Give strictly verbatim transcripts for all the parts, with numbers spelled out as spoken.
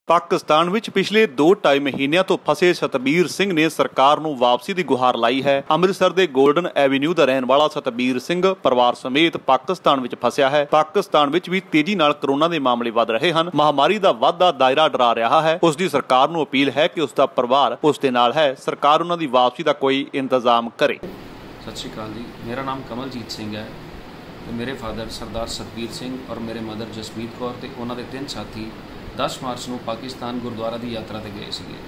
पाकिस्तान विच पिछले दो ढाई महीनों तो फसे सतबीर सिंह ने सरकार नूं वापसी की गुहार लाई है। अमृतसर के गोल्डन एवेन्यू का रहने वाला सतबीर सिंह परिवार समेत पाकिस्तान विच फसिया है। पाकिस्तान विच भी तेजी नाल कोरोना के मामले वध रहे हैं। महामारी का वाधा दायरा डरा रहा है। उसकी सरकार नूं अपील है कि उसका परिवार उसके नाल है। सरकार उन्हां दी वापसी का कोई इंतजाम करे। सत श्री अकाल जी, मेरा नाम कमलजीत सिंह है। तो मेरे फादर सरदार सतबीर सिंह और मेरे मदर जसमीत कौर ते उन्हां दे तीन साथी दस मार्च को पाकिस्तान गुरुद्वारा की यात्रा ते गए सीगे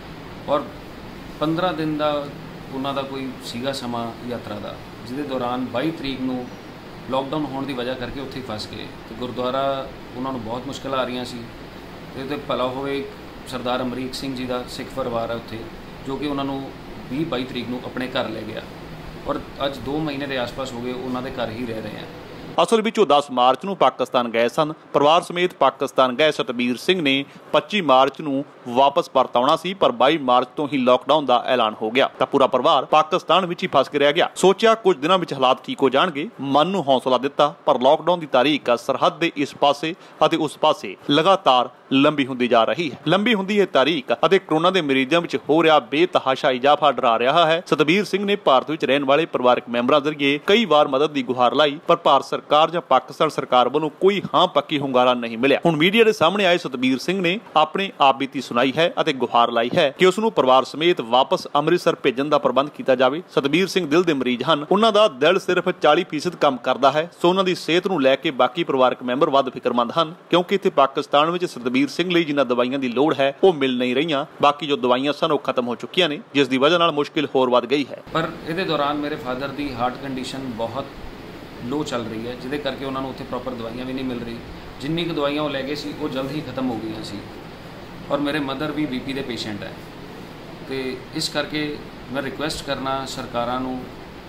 और पंद्रह दिन का उन्होंने कोई सीगा समा यात्रा का, जिसके दौरान बाई तरीक को लॉकडाउन होने की वजह करके उत्थे फस गए। तो गुरुद्वारा उन्होंने बहुत मुश्किल आ रही सी। तो भला होवे सरदार अमरीक सिंह जी का सिख परिवार है उत्थे, जो कि उन्होंने भी बाई तरीक को अपने घर ले गया और अज दो महीने के आस पास हो गए उन्होंने घर ही रह रहे हैं। असल विच दस मार्च नूं पाकिस्तान गए सन। परिवार समेत पाकिस्तान गए सतबीर सिंह ने पच्ची मार्च नूं वापस परत आउणा सी, पर बाई मार्च तो ही लॉकडाउन का ऐलान हो गया। तो पूरा परिवार पाकिस्तान विच ही फस के रह गया। सोचा कुछ दिनों में हालात ठीक हो जाएंगे, मन नूं हौसला दिता, पर लॉकडाउन की तारीख सरहद के इस पासे अते उस पासे लगातार लंबी हुंदी जा रही है। लंबी हुंदी है तारीख अते कोरोना के मरीजों में हो रहा बेतहाशा इजाफा डरा रहा है। सतबीर सिंह ने भारत में रहने वाले परिवारक मैंबरों जरिए कई बार मदद की गुहार लाई, पर भारत सरकार या पाकिस्तान सरकार वालों कोई हाँ पक्की हुंगारा नहीं मिला। हुण मीडिया के सामने आए सतबीर सिंह ने अपनी आप बीती सुनाई है अते गुहार लाई है कि उसनूं परिवार समेत वापस अमृतसर भेजण दा प्रबंध किया जाए। सतबीर सिंह दिल दे मरीज हैं, उन्हां दा दिल सिर्फ चालीस फीसद काम करता है। सो उन्हां दी सेहत नूं लैके बाकी परिवारक मैंबर वध फिक्रमंद हैं, क्योंकि इत्थे पाकिस्तान विच सतबीर सिंह लई जिन्हां दवाइयां दी लोड़ है वो मिल नहीं रही। बाकी जो दवाइयां सन वो खत्म हो चुकियां ने, जिस दी वजह नाल मुश्किल होर वध गई है। पर इहदे दौरान मेरे फादर दी हार्ट कंडीशन बहुत लो चल रही है, जिहदे करके उन्होंने उत्थे प्रॉपर दवाइयां भी नहीं मिल रही। जिन्नी क दवाइयां वो लै गए सी वो जल्द ही खत्म हो गई सी। और मेरे मदर भी बीपी के पेशेंट है। तो इस करके मैं रिक्वेस्ट करना सरकारां नूं,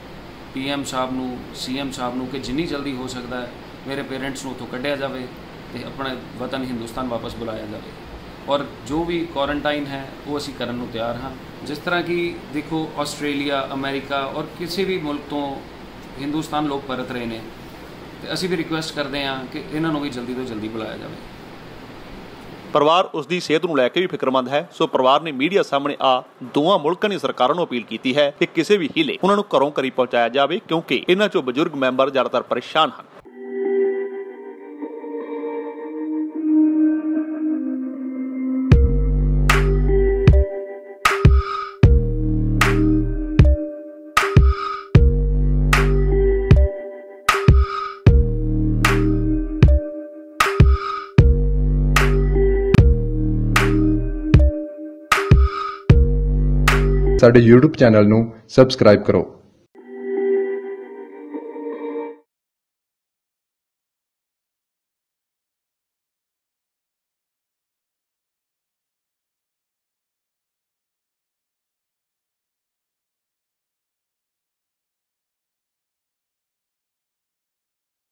पी एम साहब नूं, सी एम साहब नूं कि जिन्नी जल्दी हो सकता है मेरे पेरेंट्स नूं उत्थों कढ़िया जाए तो अपने वतन हिंदुस्तान वापस बुलाया जाए। और जो भी क्वारंटाइन है वो असी करन नूं तैयार हाँ। जिस तरह की देखो ऑस्ट्रेलिया, अमेरिका और किसी भी मुल्क तो हिंदुस्तान लोग परत रहे हैं, तो असी भी रिक्वेस्ट करते हैं कि इन्हां नूं भी जल्दी तो जल्दी बुलाया जाए। परिवार उसकी सेहत नूं लैके भी फिक्रमंद है। सो परिवार ने मीडिया सामने आ दोवां मुल्कां दी सरकारां नूं अपील की है कि किसी भी हीले उन्हां नूं घरों घरी पहुंचाया जाए, क्योंकि इन्हां चों बजुर्ग मैंबर ज़्यादातर परेशान हैं। साडे यूट्यूब चैनल नूं सबसक्राइब करो।